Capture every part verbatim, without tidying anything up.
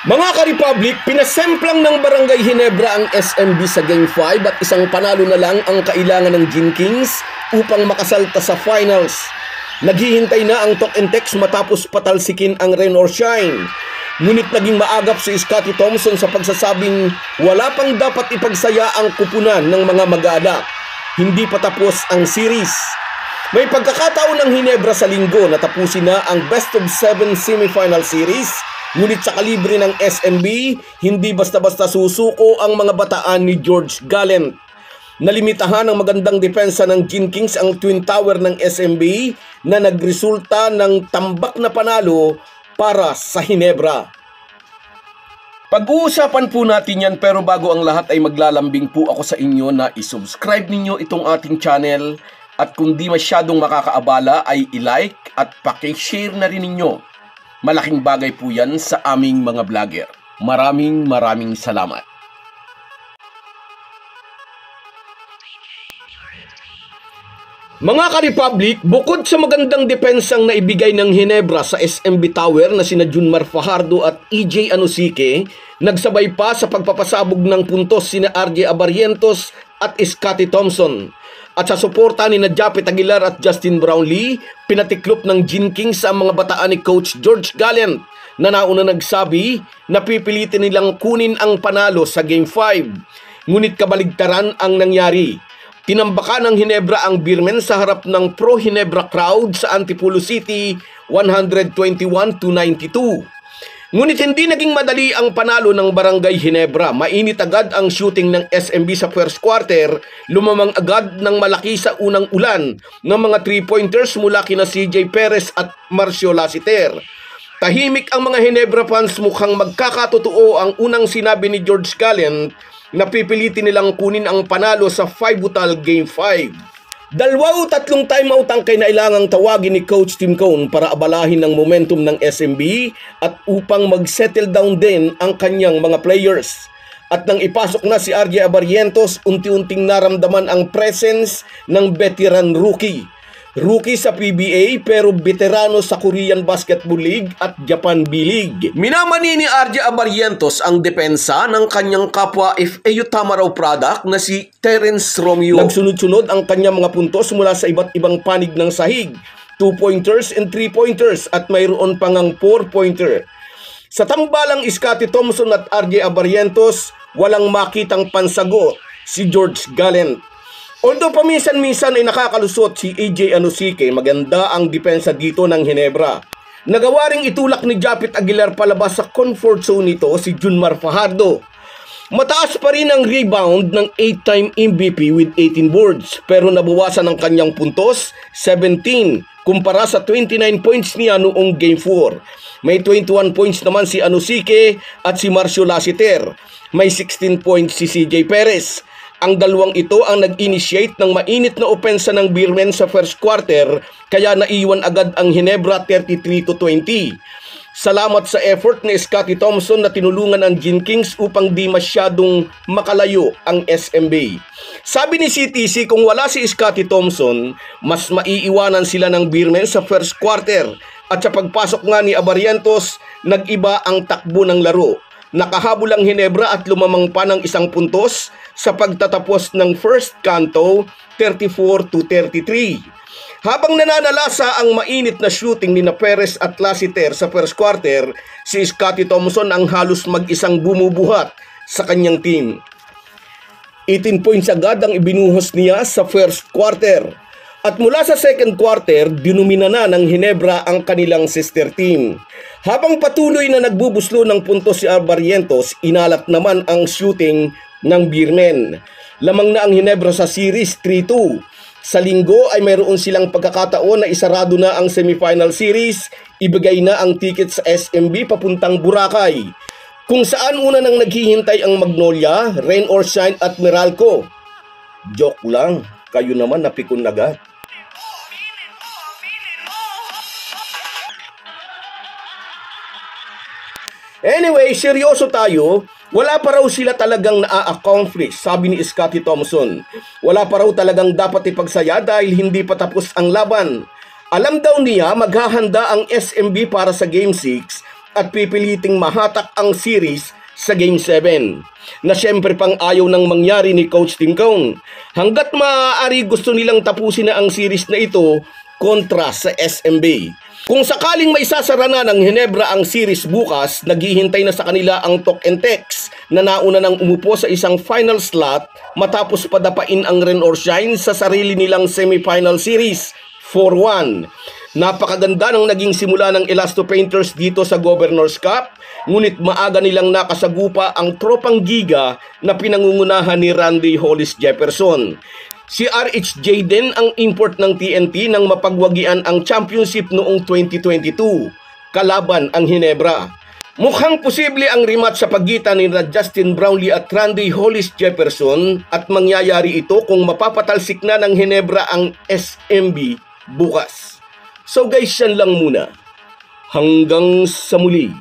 Mga ka-Republic, pinasemplang ng Barangay Ginebra ang S M B sa Game five at isang panalo na lang ang kailangan ng Gin Kings upang makasalta sa finals. Naghihintay na ang talk and text matapos patalsikin ang rain or shine. Ngunit naging maagap si Scotty Thompson sa pagsasabing wala pang dapat ipagsaya ang kupunan ng mga mag-aanak. Hindi pa tapos ang series. May pagkakataon ng Ginebra sa linggo na tapusin na ang best of seven semifinal series. Ngunit sa kalibre ng S M B, hindi basta-basta susuko ang mga bataan ni George Gallant. Nalimitahan ng magandang depensa ng Gin Kings ang Twin Tower ng S M B na nagresulta ng tambak na panalo para sa Ginebra. Pag-uusapan po natin yan, pero bago ang lahat ay maglalambing po ako sa inyo na isubscribe ninyo itong ating channel at kung di masyadong makakaabala ay i-like at paki-share na rin ninyo. Malaking bagay po yan sa aming mga vlogger. Maraming maraming salamat. Mga ka-Republic, bukod sa magandang depensang naibigay ng Ginebra sa S M B Tower na sina Junmar Fajardo at E J Anosike, nagsabay pa sa pagpapasabog ng puntos sina R J Abarrientos at Scotty Thompson. At sa suporta ni na Japet Aguilar at Justin Brownlee, pinatiklop ng Gin Kings sa mga bataan ni Coach George Gallant na nauna nagsabi na pipilitin nilang kunin ang panalo sa Game five. Ngunit kabaligtaran ang nangyari. Tinambakan ng Ginebra ang Beermen sa harap ng pro-Ginebra crowd sa Antipolo City one twenty-one to ninety-two. Ngunit hindi naging madali ang panalo ng Barangay Ginebra. Mainit agad ang shooting ng S M B sa first quarter, lumamang agad ng malaki sa unang ulan ng mga three-pointers mula kina C J Perez at Marcio Lassiter. Tahimik ang mga Ginebra fans, mukhang magkakatotoo ang unang sinabi ni George Gallant na pipilitin nilang kunin ang panalo sa pivotal Game five. Dalawa o tatlong timeout ang kailangang tawagin ni Coach Tim Cone para abalahin ng momentum ng S M B at upang mag-settle down din ang kanyang mga players. At nang ipasok na si R J Abarrientos, unti-unting naramdaman ang presence ng veteran rookie. Rookie sa P B A pero veterano sa Korean Basketball League at Japan B-League. Minamani ni R J Abarrientos ang depensa ng kanyang kapwa F A U Tamaraw product na si Terence Romeo. Nagsunod-sunod ang kanyang mga puntos mula sa iba't ibang panig ng sahig, two-pointers and three-pointers at mayroon pang ang four-pointer. Sa tambalang Scotty Thompson at R J Abarrientos, walang makitang pansago si George Gallant. Although paminsan-minsan ay nakakalusot si A J Anosike, maganda ang depensa dito ng Ginebra. Nagawa ring itulak ni Japet Aguilar palabas sa comfort zone nito si Junmar Fajardo. Mataas pa rin ang rebound ng eight-time M V P with eighteen boards, pero nabawasan ang kanyang puntos, seventeen, kumpara sa twenty-nine points niya noong Game four. May twenty-one points naman si Anosike at si Marcio Lassiter. May sixteen points si C J Perez. Ang dalawang ito ang nag-initiate ng mainit na opensa ng Beermen sa first quarter, kaya naiwan agad ang Ginebra thirty-three to twenty. Salamat sa effort ni Scotty Thompson na tinulungan ang Gin Kings upang di masyadong makalayo ang S M B. Sabi ni C T C, kung wala si Scotty Thompson, mas maiiwanan sila ng Beermen sa first quarter. At sa pagpasok nga ni Abarrientos, nag-iba ang takbo ng laro. Nakahabol ang Ginebra at lumamang pa ng isang puntos sa pagtatapos ng first kanto, thirty-four to thirty-three. Habang nananalasa ang mainit na shooting ni na Perez at Lassiter sa first quarter, si Scotty Thompson ang halos mag-isang bumubuhat sa kanyang team. eighteen points agad ang ibinuhos niya sa first quarter. At mula sa second quarter, dinumina na ng Ginebra ang kanilang sister team. Habang patuloy na nagbubuslo ng puntos si Abarrientos, inalat naman ang shooting ng Beermen. Lamang na ang Ginebra sa series three two. Sa linggo ay mayroon silang pagkakataon na isarado na ang semifinal series, ibigay na ang ticket sa S M B papuntang Boracay, kung saan una nang naghihintay ang Magnolia, Rain or Shine at Meralco. Joke lang, kayo naman napikon agad. Anyway, seryoso tayo, wala pa raw sila talagang na-accomplish, sabi ni Scotty Thompson. Wala pa raw talagang dapat ipagsaya dahil hindi pa tapos ang laban. Alam daw niya maghahanda ang S M B para sa Game six at pipiliting mahatak ang series sa Game seven, na syempre pang ayaw nang mangyari ni Coach Tingkong. Hanggat maaari gusto nilang tapusin na ang series na ito kontra sa S M B. Kung sakaling may sasara na ng Ginebra ang series bukas, naghihintay na sa kanila ang Talk and Text na nauna nang umupo sa isang final slot matapos padapain ang Rain or Shine sa sarili nilang semifinal series four one. Napakaganda ng naging simula ng Elasto Painters dito sa Governor's Cup, ngunit maaga nilang nakasagupa ang tropang Giga na pinangungunahan ni Randy Hollis Jefferson. Si R H J din ang import ng T N T nang mapagwagian ang championship noong twenty twenty-two, kalaban ang Ginebra. Mukhang posible ang rematch sa pagitan ni Justin Brownlee at Randy Hollis Jefferson at mangyayari ito kung mapapatalsik na ng Ginebra ang S M B bukas. So guys, yan lang muna. Hanggang sa muli.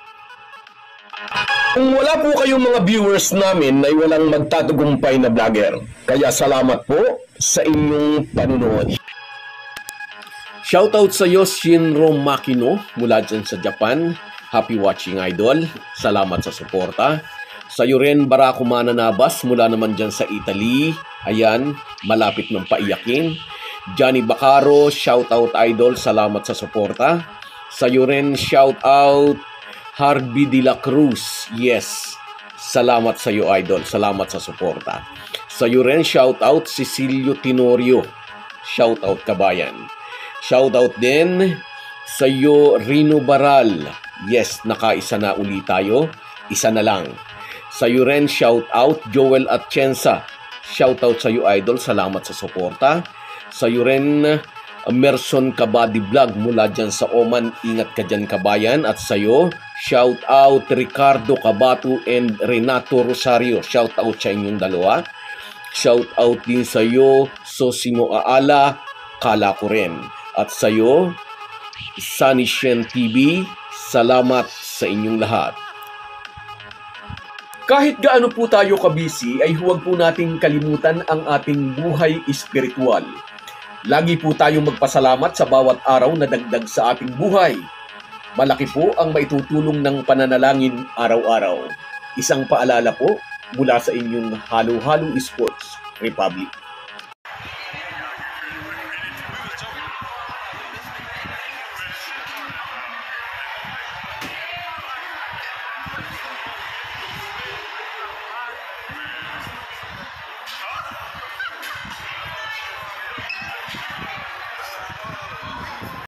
Kung wala po kayong mga viewers namin ay walang magtatagumpay na vlogger. Kaya salamat po sa inyong panunood. Shoutout sa iyo, Shinro Makino, mula dyan sa Japan. Happy watching, idol. Salamat sa suporta. Sa iyo rin, Barako Mananabas, mula naman dyan sa Italy. Ayan, malapit ng paiyakin. Johnny Bacaro, shoutout, idol. Salamat sa suporta. Sa iyo rin, shoutout Harvey de la Cruz. Yes, salamat sa iyo, idol. Salamat sa suporta. Sa iyo rin, shoutout Cecilio Tenorio. Shoutout, kabayan. Shoutout din sa iyo, Rino Baral. Yes, nakaisa na uli tayo. Isa na lang. Sa iyo rin, shoutout Joel Atienza. Shoutout sa iyo, idol. Salamat sa suporta. Sa iyo rin, Merson Kabadi Vlog mula dyan sa Oman. Ingat ka dyan, kabayan. At sa'yo, shout out Ricardo Cabato and Renato Rosario. Shout out sa inyong dalawa. Shout out din sa'yo, Sosimo Aala, Kala ko rin. At sa'yo, Sunny Shen T V, salamat sa inyong lahat. Kahit gaano po tayo kabisi, ay huwag po nating kalimutan ang ating buhay espiritual. Lagi po tayong magpasalamat sa bawat araw na dagdag sa ating buhay. Malaki po ang maitutulong ng pananalangin araw-araw. Isang paalala po mula sa inyong Halo Halo Esports Republic.